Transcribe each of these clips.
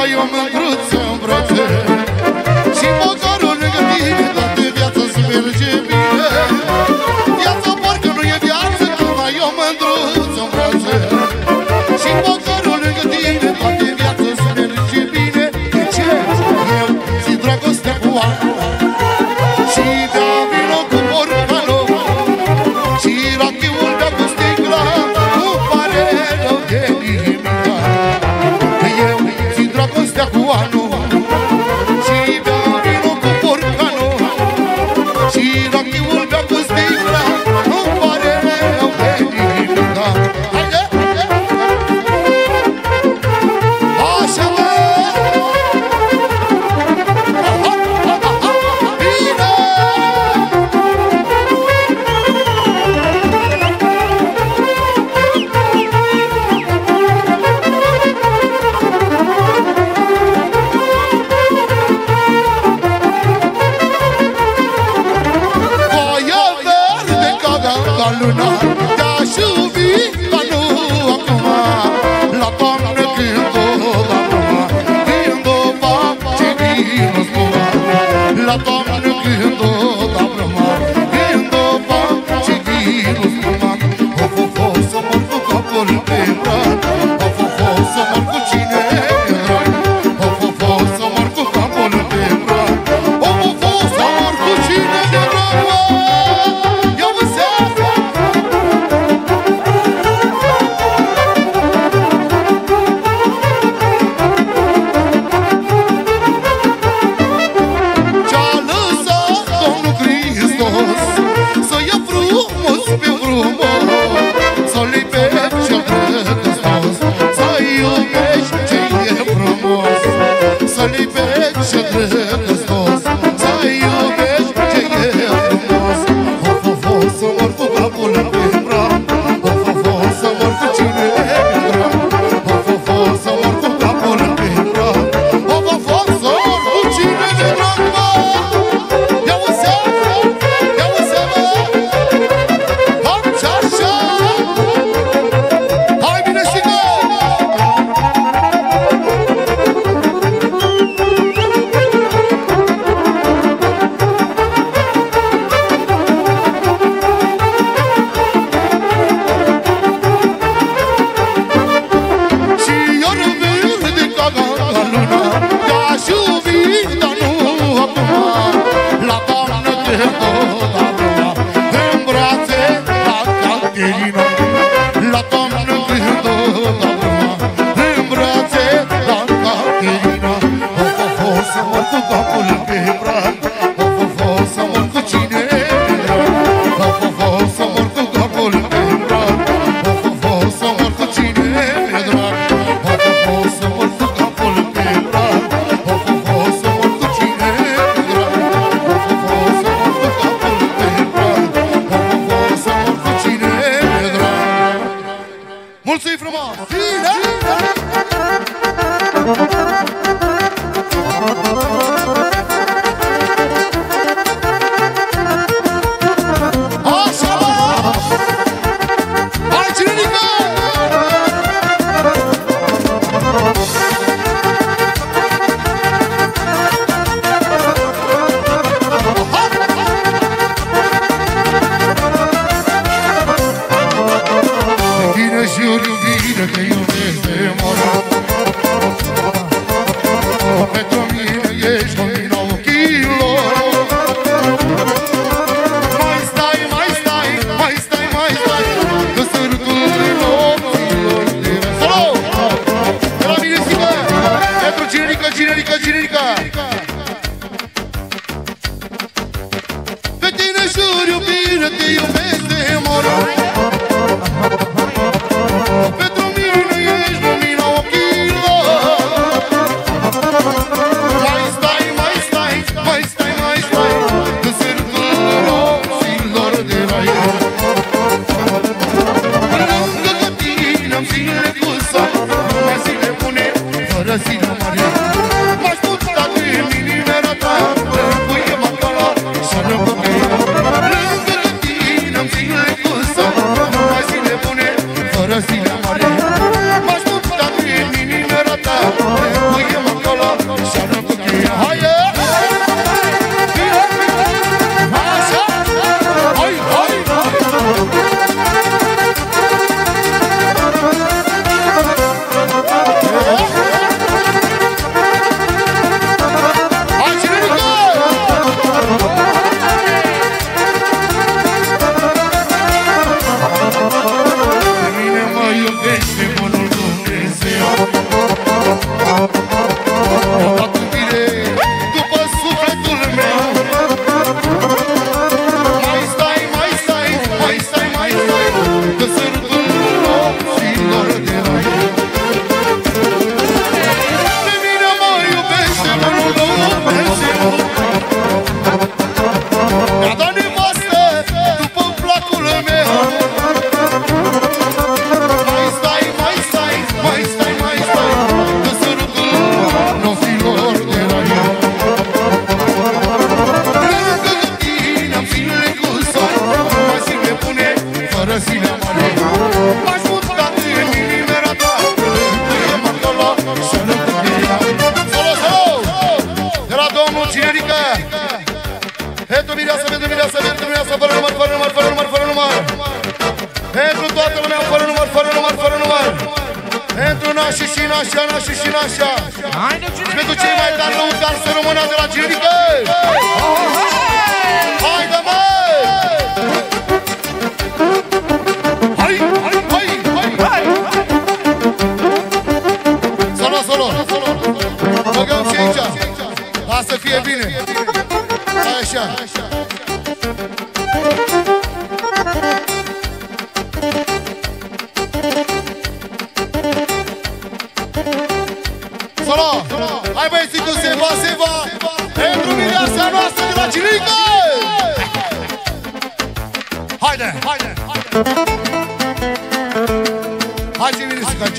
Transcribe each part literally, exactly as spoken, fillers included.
mai o mândruță în brațe și măcarul lângă tine, toată viața-ți merge bine. Viața parcă nu e viață când mai o mândruță în brațe și măcarul lângă tine, toată viața-ți merge bine. De ce? Eu ți-i dragostea cu anul și de-a vino cu borcanul și rachiul de-a cu sticla, nu pare rău de nimic. Eu ți-i dragostea cu anul și de-a vino cu borcanul și rachiul de-a cu sticla, nu pare rău de nimic. Haide! Așa, mă! Luna, te-aș iubi, dar nu acum. La toamnă când o da bruma, când o face vinul spuma. La toamnă când o da bruma, când o face vinul spuma. Of, of, of, să mor cu capul pe brad, of, of, of, să mor cu cine e drag. Of, of, of, să mor cu capul pe brad, of, of, of, să mor cu cine e drag. Eu înțeleg. Să ia frumos pe frumos, să-l iubești cel drăgăstos, să iubești ce e frumos, să-l iubești cel drăgăstos, să iubești ce e frumos. Of, of, of, să mor cu capul pe brad, of, of, of, să mor cu cine e drag. Of, of, of, să mor cu capul pe brad, of, of, of, să mor cu cine e drag. Ia uite! La toamnă când o da bruma, în brațe la Caterina. Of, of, of, să mor cu capul pe brad, of, of, of, să mor cu cine e drag. Of, of, of, să mor cu capul pe brad, of, of, of, să mor cu cine e drag. Of, of, of, să mor cu capul pe brad, of, of, of, să mor cu cine e drag. Of, of, of, să mor cu capul pe brad, of, of, of, să mor cu cine e drag. Mulțumim frumos! Bine! Așa, mă! Hai, Cinerică! Jur iubire că iubesc de morar. Pentru mine ești lumina ochilor. Mai stai, mai stai, mai stai, mai stai, că sărutul nopților de rău. Salut! De la mine zică, pentru Cinerică, Cinerică, Cinerică. Pe tine jur iubire că iubesc de morar. Pentru mine ești lumina ochilor. Mai stai, mai stai, mai stai, mai stai, că sărutul nopților de la el. Lângă tine-am zile cu sat, lumea zile bune, fără zile mari. M-aș putea de mine-mea ta, puie-mă acolo, și-a răbăgăit. Lângă tine și și nașa, nașa și nașa. Pentru cei mai tari lăutari să rămână de la Generică. Haide, măi! Hai, hai, hai, hai! Solo, solo! Băgăm și aici! Ca să fie bine! Hai așa! Solo! Hai băieții cu Seva, Seva! Pentru mireasa noastră de la Generică! Haide! Haide! Hai ce vine să cânce!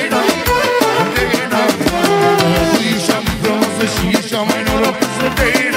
Mai noroc să te